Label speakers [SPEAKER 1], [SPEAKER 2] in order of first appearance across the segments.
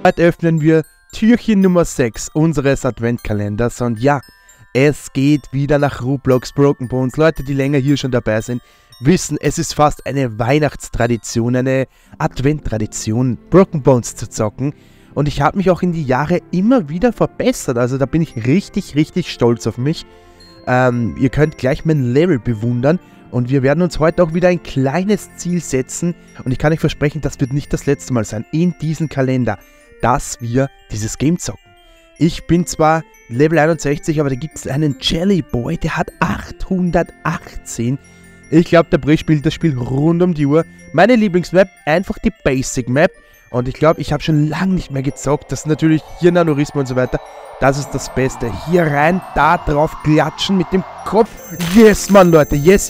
[SPEAKER 1] Heute öffnen wir Türchen Nummer 6 unseres Adventkalenders und ja, es geht wieder nach Roblox Broken Bones. Leute, die länger hier schon dabei sind, wissen, es ist fast eine Weihnachtstradition, eine Adventtradition, Broken Bones zu zocken. Und ich habe mich auch in die Jahre immer wieder verbessert, also da bin ich richtig stolz auf mich. Ihr könnt gleich mein Level bewundern und wir werden uns heute auch wieder ein kleines Ziel setzen. Und ich kann euch versprechen, das wird nicht das letzte Mal sein in diesem Kalender, dass wir dieses Game zocken. Ich bin zwar Level 61, aber da gibt es einen Jelly Boy, der hat 818. Ich glaube, der Bre spielt das Spiel rund um die Uhr. Meine Lieblingsmap, einfach die Basic Map. Und ich glaube, ich habe schon lange nicht mehr gezockt. Das ist natürlich hier Nanorismo und so weiter. Das ist das Beste. Hier rein, da drauf klatschen mit dem Kopf. Yes, Mann, Leute. Yes.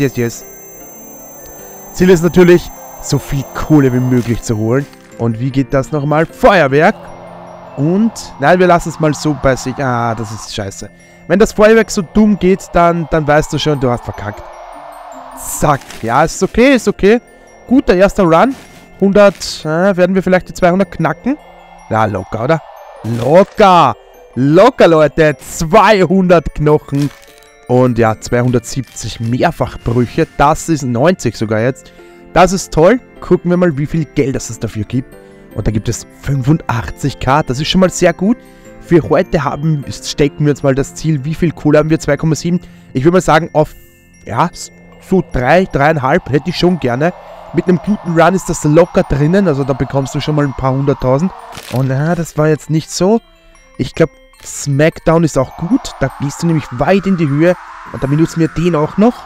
[SPEAKER 1] Ziel ist natürlich, so viel Kohle wie möglich zu holen. Und wie geht das nochmal? Feuerwerk. Und, nein, wir lassen es mal so bei sich. Ah, das ist scheiße. Wenn das Feuerwerk so dumm geht, dann weißt du schon, du hast verkackt. Zack. Ja, ist okay. Guter erster Run. 100, werden wir vielleicht die 200 knacken? Ja, locker, oder? Locker, Leute. 200 Knochen. Und ja, 270 Mehrfachbrüche. Das ist 90 sogar jetzt. Das ist toll. Gucken wir mal, wie viel Geld es dafür gibt. Und da gibt es 85k. Das ist schon mal sehr gut. Für heute stecken wir uns mal das Ziel. Wie viel Kohle haben wir? 2,7. Ich würde mal sagen, auf, ja, so 3,5 hätte ich schon gerne. Mit einem guten Run ist das locker drinnen. Also da bekommst du schon mal ein paar 100.000. Und das war jetzt nicht so. Ich glaube, Smackdown ist auch gut. Da gehst du nämlich weit in die Höhe. Und dann benutzen wir den auch noch.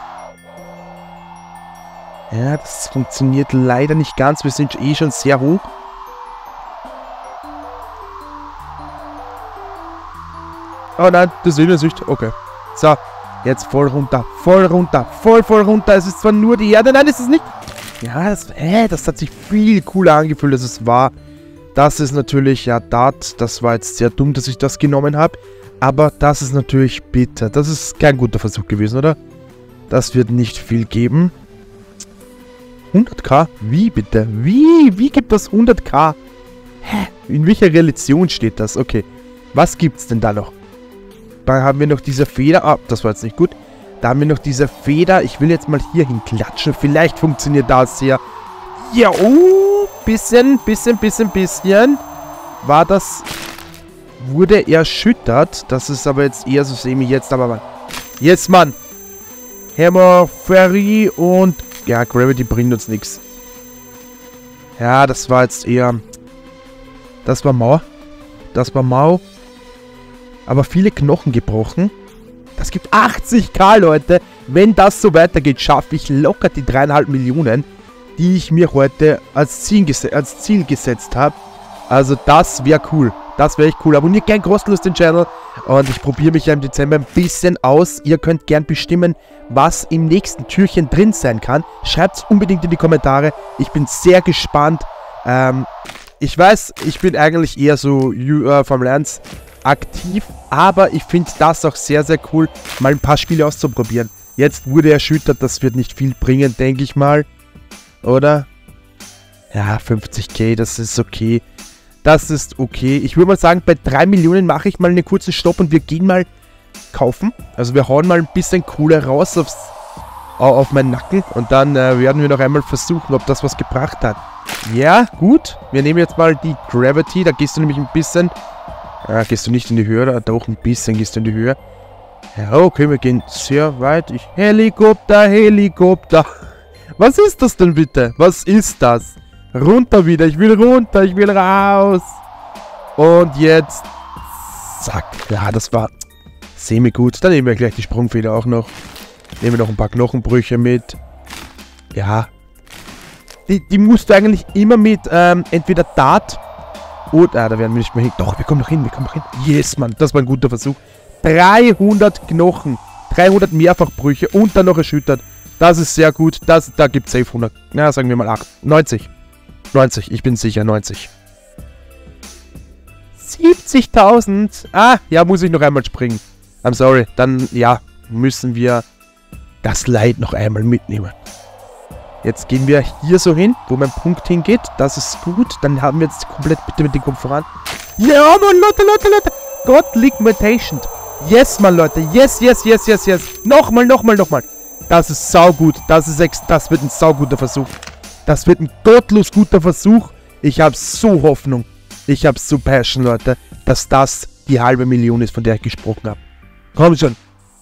[SPEAKER 1] Ja, das funktioniert leider nicht ganz. Wir sind eh schon sehr hoch. Oh nein, das sehen wir nicht. Okay. So, jetzt voll runter. Voll runter. Es ist zwar nur die Erde. Nein, ist es nicht. Ja, das hat sich viel cooler angefühlt, als es war. Das ist natürlich, ja, das war jetzt sehr dumm, dass ich das genommen habe. Aber das ist natürlich bitter. Das ist kein guter Versuch gewesen, oder? Das wird nicht viel geben. 100k? Wie bitte? Wie gibt das 100k? Hä? In welcher Relation steht das? Okay. Was gibt's denn da noch? Da haben wir noch diese Feder. Ah, das war jetzt nicht gut. Da haben wir noch diese Feder. Ich will jetzt mal hier hinklatschen. Vielleicht funktioniert das hier. Ja, bisschen. War das... Wurde erschüttert. Das ist aber jetzt eher so semi jetzt. Aber yes, Mann. Hammer, Ferry und... Ja, Gravity bringt uns nichts. Ja, das war jetzt eher... Das war mau. Aber viele Knochen gebrochen. Das gibt 80k, Leute. Wenn das so weitergeht, schaffe ich locker die 3,5 Millionen, die ich mir heute als Ziel gesetzt habe. Also das wäre cool. Das wäre echt cool. Abonniert gern kostenlos den Channel. Und ich probiere mich ja im Dezember ein bisschen aus. Ihr könnt gern bestimmen, was im nächsten Türchen drin sein kann. Schreibt es unbedingt in die Kommentare. Ich bin sehr gespannt. Ich weiß, ich bin eigentlich eher so Formel 1 aktiv, aber ich finde das auch sehr cool, mal ein paar Spiele auszuprobieren. Jetzt wurde erschüttert, das wird nicht viel bringen, denke ich mal. Oder? Ja, 50k, das ist okay. Ich würde mal sagen, bei 3 Millionen mache ich mal einen kurzen Stopp und wir gehen mal kaufen. Also wir hauen mal ein bisschen Kohle raus auf meinen Nacken und dann werden wir noch einmal versuchen, ob das was gebracht hat. Ja, gut. Wir nehmen jetzt mal die Gravity, da gehst du nämlich ein bisschen... Ja, gehst du nicht in die Höhe? Oder? Doch, ein bisschen gehst du in die Höhe. Ja, okay, wir gehen sehr weit. Helikopter. Was ist das denn bitte? Was ist das? Runter wieder. Ich will runter. Ich will raus. Und jetzt... Zack. Ja, das war semi-gut. Dann nehmen wir gleich die Sprungfeder auch noch. Nehmen wir noch ein paar Knochenbrüche mit. Ja. Die musst du eigentlich immer mit entweder Dart... da werden wir nicht mehr hin. Doch, wir kommen noch hin. Yes, Mann, das war ein guter Versuch. 300 Knochen. 300 Mehrfachbrüche und dann noch erschüttert. Das ist sehr gut. Da gibt es safe 100. Na, sagen wir mal 90. 90, ich bin sicher, 90. 70.000. Ah, ja, muss ich noch einmal springen. I'm sorry. Dann, ja, müssen wir das Leid noch einmal mitnehmen. Jetzt gehen wir hier so hin, wo mein Punkt hingeht. Das ist gut. Dann haben wir jetzt komplett bitte mit dem Kopf voran. Ja, Mann, Leute. God liegt patient. Yes, Mann, Leute. Yes. Nochmal. Das ist saugut. Das wird ein sauguter Versuch. Das wird ein gottlos guter Versuch. Ich habe so Hoffnung. Ich habe so Passion, Leute, dass das die halbe Million ist, von der ich gesprochen habe. Komm schon.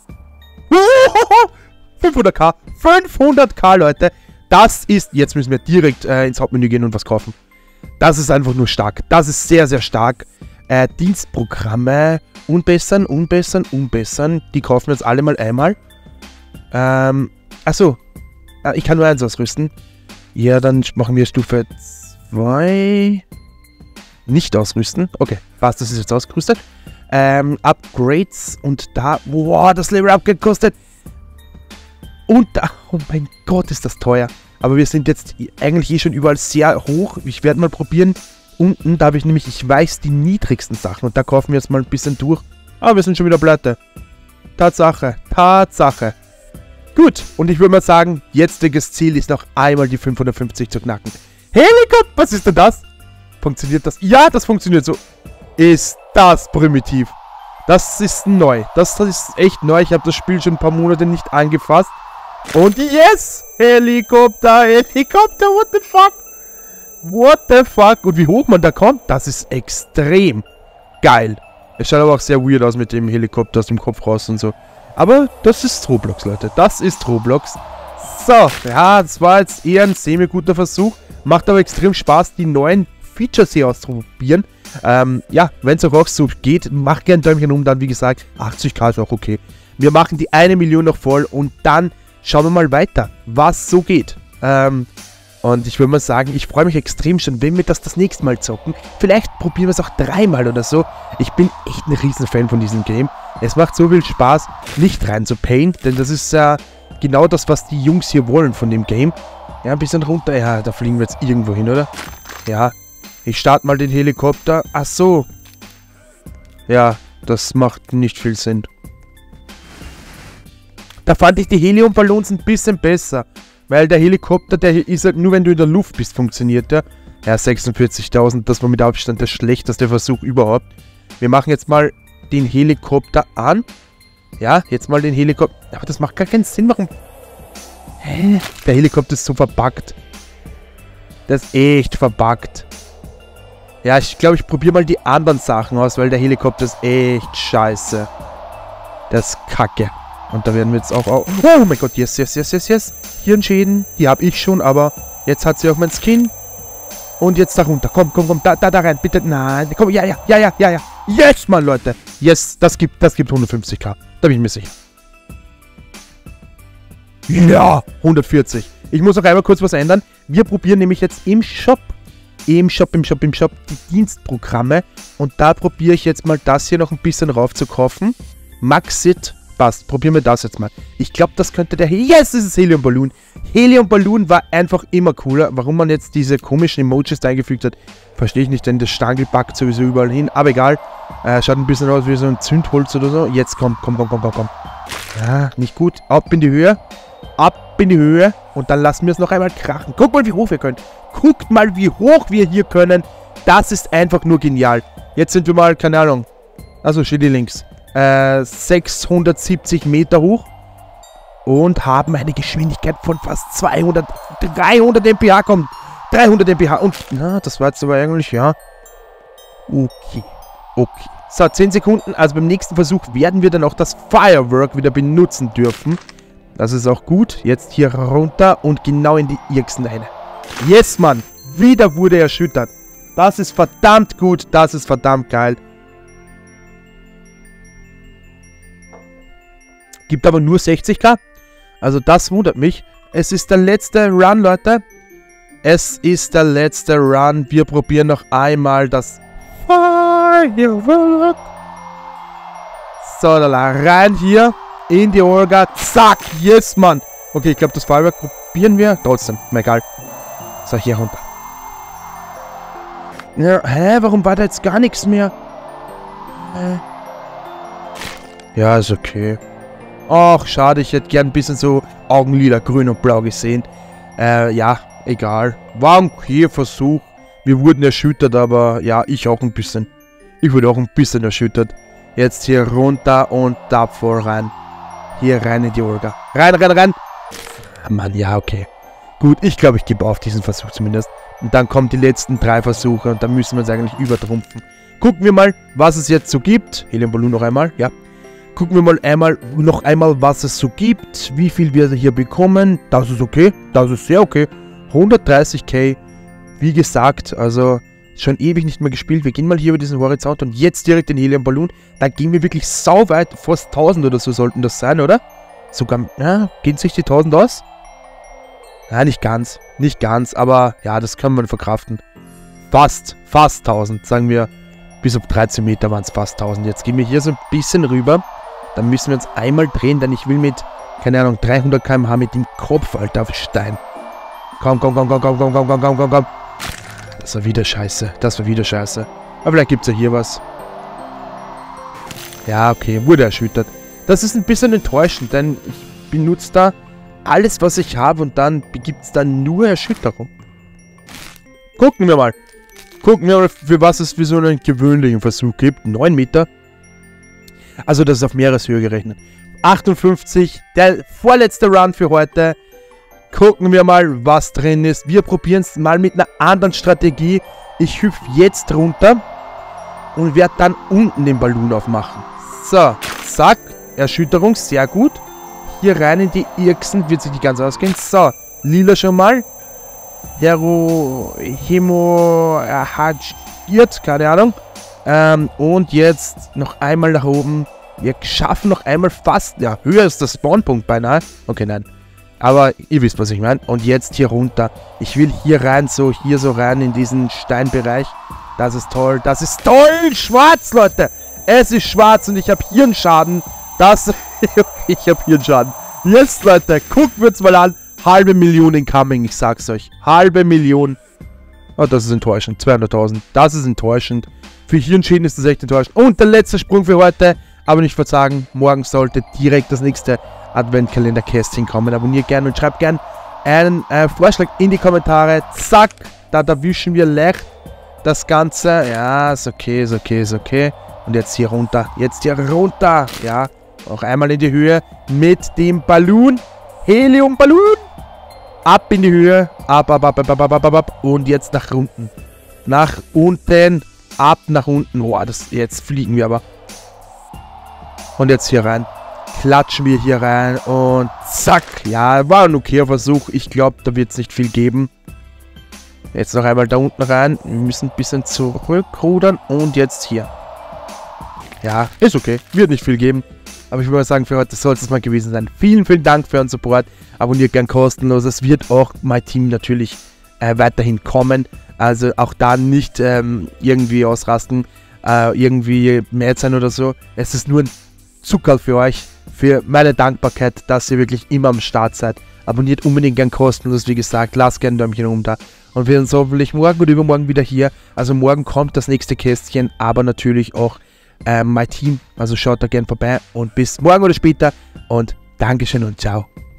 [SPEAKER 1] 500k. 500k, Leute. Das ist... Jetzt müssen wir direkt ins Hauptmenü gehen und was kaufen. Das ist einfach nur stark. Das ist sehr, sehr stark. Dienstprogramme. Unbessern. Die kaufen wir jetzt alle mal einmal. Achso. Ich kann nur eins ausrüsten. Ja, dann machen wir Stufe 2. Nicht ausrüsten. Okay, passt, das ist jetzt ausgerüstet. Upgrades und da... Wow, das Level-Up kostet... Und da... Oh mein Gott, ist das teuer. Aber wir sind jetzt eigentlich eh schon überall sehr hoch. Ich werde mal probieren. Unten, da habe ich nämlich... Ich weiß die niedrigsten Sachen. Und da kaufen wir jetzt mal ein bisschen durch. Aber wir sind schon wieder pleite. Tatsache. Gut, und ich würde mal sagen, jetziges Ziel ist noch einmal die 550 zu knacken. Helikopter, was ist denn das? Funktioniert das? Ja, das funktioniert so. Ist das primitiv. Das ist neu. Das ist echt neu. Ich habe das Spiel schon ein paar Monate nicht angefasst. Und yes! Helikopter, what the fuck? Und wie hoch man da kommt, das ist extrem geil. Es schaut aber auch sehr weird aus mit dem Helikopter aus dem Kopf raus und so. Aber das ist Roblox, Leute. Das ist Roblox. So, ja, das war jetzt eher ein semi-guter Versuch. Macht aber extrem Spaß, die neuen Features hier auszuprobieren. Ja, wenn es auch so geht, macht gerne ein Däumchen um. Dann, wie gesagt, 80k ist auch okay. Wir machen die 1 Million noch voll und dann schauen wir mal weiter, was so geht. Und ich würde mal sagen, ich freue mich extrem schon, wenn wir das nächste Mal zocken. Vielleicht probieren wir es auch 3-mal oder so. Ich bin echt ein Riesenfan von diesem Game. Es macht so viel Spaß, nicht rein zu payen, denn das ist genau das, was die Jungs hier wollen von dem Game. Ja, ein bisschen runter. Ja, da fliegen wir jetzt irgendwo hin, oder? Ja, ich starte mal den Helikopter. Ach so. Ja, das macht nicht viel Sinn. Da fand ich die Heliumballons ein bisschen besser. Weil der Helikopter, der ist halt nur, wenn du in der Luft bist, funktioniert der. Ja, 46.000, das war mit Abstand der schlechteste Versuch überhaupt. Wir machen jetzt mal den Helikopter an. Ja, jetzt mal den Helikopter. Aber das macht gar keinen Sinn. Warum? Hä? Der Helikopter ist so verbuggt. Der ist echt verbuggt. Ja, ich glaube, ich probiere mal die anderen Sachen aus, weil der Helikopter ist echt scheiße. Der ist kacke. Und da werden wir jetzt auch... Oh mein Gott, yes. Hirnschäden, die habe ich schon, aber jetzt hat sie auch mein Skin. Und jetzt da runter. Komm, da rein, bitte. Nein, komm, ja. Yes, Mann, Leute. Yes, das gibt 150k. Da bin ich mir sicher. Ja, 140. Ich muss noch einmal kurz was ändern. Wir probieren nämlich jetzt im Shop die Dienstprogramme. Und da probiere ich jetzt mal das hier noch ein bisschen rauf zu kaufen. Maxit. Passt, probieren wir das jetzt mal. Ich glaube, das könnte der... Yes, das ist Helium Balloon. Helium Balloon war einfach immer cooler. Warum man jetzt diese komischen Emojis da eingefügt hat, verstehe ich nicht, denn das Stangel packt sowieso überall hin. Aber egal. Schaut ein bisschen aus wie so ein Zündholz oder so. Jetzt komm. Ja, nicht gut. Ab in die Höhe. Und dann lassen wir es noch einmal krachen. Guck mal, wie hoch wir können. Guckt mal, wie hoch wir hier können. Das ist einfach nur genial. Jetzt sind wir mal, keine Ahnung. Also, steht hier links. 670 Meter hoch und haben eine Geschwindigkeit von fast 300 mph kommt. 300 mph und, na, das war jetzt aber eigentlich, ja. Okay. So, 10 Sekunden, also beim nächsten Versuch werden wir dann auch das Firework wieder benutzen dürfen. Das ist auch gut. Jetzt hier runter und genau in die Irksen rein. Yes, Mann. Wieder wurde er erschüttert. Das ist verdammt gut, das ist verdammt geil. Gibt aber nur 60k. Also das wundert mich. Es ist der letzte Run, Leute. Es ist der letzte Run. Wir probieren noch einmal das Firework. So, da rein hier in die Olga. Zack, yes, Mann. Okay, ich glaube, das Firework probieren wir. Trotzdem, mir egal. So, hier runter. Ja, warum war da jetzt gar nichts mehr? Ja, ist okay. Ach, schade, ich hätte gern ein bisschen so Augenlider grün und blau gesehen. Ja, egal. War ein okay Versuch. Wir wurden erschüttert, aber ja, ich auch ein bisschen. Ich wurde auch ein bisschen erschüttert. Jetzt hier runter und da voll rein. Hier rein in die Olga. Rein, rein, rein. Mann, ja, okay. Gut, ich glaube, ich gebe auf diesen Versuch zumindest. Und dann kommen die letzten 3 Versuche und dann müssen wir uns eigentlich übertrumpfen. Gucken wir mal, was es jetzt so gibt. Heliumballon noch einmal, ja. Gucken wir mal noch einmal, was es so gibt. Wie viel wir hier bekommen. Das ist okay. Das ist sehr okay. 130k. Wie gesagt, also schon ewig nicht mehr gespielt. Wir gehen mal hier über diesen Horizont und jetzt direkt den Heliumballon. Da gehen wir wirklich sau weit. Fast 1000 oder so sollten das sein, oder? Sogar, ja, gehen sich die 1000 aus? Ja, nicht ganz. Nicht ganz, aber ja, das kann man verkraften. Fast 1000, sagen wir. Bis auf 13 Meter waren es fast 1000. Jetzt gehen wir hier so ein bisschen rüber. Dann müssen wir uns einmal drehen, denn ich will mit, keine Ahnung, 300 km/h mit dem Kopf, Alter, auf Stein. Komm, komm, komm, komm, komm, komm, komm, komm, komm, komm, komm. Das war wieder scheiße. Das war wieder scheiße. Aber vielleicht gibt es ja hier was. Ja, okay, wurde erschüttert. Das ist ein bisschen enttäuschend, denn ich benutze da alles, was ich habe und dann gibt es da nur Erschütterung. Gucken wir mal. Gucken wir mal, für was es für so einen gewöhnlichen Versuch gibt. 9 Meter. Also das ist auf Meereshöhe gerechnet. 58, der vorletzte Run für heute. Gucken wir mal, was drin ist. Wir probieren es mal mit einer anderen Strategie. Ich hüpfe jetzt runter und werde dann unten den Ballon aufmachen. So, zack, Erschütterung, sehr gut. Hier rein in die Irksen, wird sich nicht ganz ausgehen. So, lila schon mal. Hemohagiert, keine Ahnung. Und jetzt noch einmal nach oben. Wir schaffen noch einmal fast, ja, höher ist der Spawnpunkt beinahe. Okay, nein. Aber ihr wisst, was ich meine. Und jetzt hier runter. Ich will hier rein, so, hier so rein in diesen Steinbereich. Das ist toll, das ist toll. Schwarz, Leute. Es ist schwarz und ich habe Hirnschaden. Das, ich habe Hirnschaden. Jetzt, Leute, gucken wir uns mal an. 500.000 incoming, ich sag's euch. 500.000. Oh, das ist enttäuschend. 200.000. Das ist enttäuschend. Für Hirnschäden ist das echt enttäuschend. Und der letzte Sprung für heute. Aber nicht verzagen, morgen sollte direkt das nächste Adventkalender-Kästchen kommen. Abonniert gerne und schreibt gerne einen Vorschlag in die Kommentare. Zack, da erwischen wir leicht das Ganze. Ja, ist okay, ist okay, ist okay. Und jetzt hier runter. Jetzt hier runter. Ja, auch einmal in die Höhe mit dem Ballon. Heliumballon. Ab in die Höhe. Ab. Und jetzt nach unten. Nach unten. Ab nach unten. Boah, jetzt fliegen wir aber. Und jetzt hier rein. Klatschen wir hier rein. Und zack. Ja, war ein okayer Versuch. Ich glaube, da wird es nicht viel geben. Jetzt noch einmal da unten rein. Wir müssen ein bisschen zurückrudern. Und jetzt hier. Ja, ist okay. Wird nicht viel geben. Aber ich würde mal sagen, für heute soll es mal gewesen sein. Vielen, vielen Dank für euren Support. Abonniert gern kostenlos. Es wird auch mein Team natürlich weiterhin kommen. Also auch da nicht irgendwie ausrasten, irgendwie mad sein oder so. Es ist nur ein Zuckerl für euch, für meine Dankbarkeit, dass ihr wirklich immer am Start seid. Abonniert unbedingt gern kostenlos, wie gesagt. Lasst gerne ein Däumchen oben da. Und wir sind hoffentlich morgen oder übermorgen wieder hier. Also morgen kommt das nächste Kästchen, aber natürlich auch mein Team. Also schaut da gern vorbei und bis morgen oder später und Dankeschön und ciao.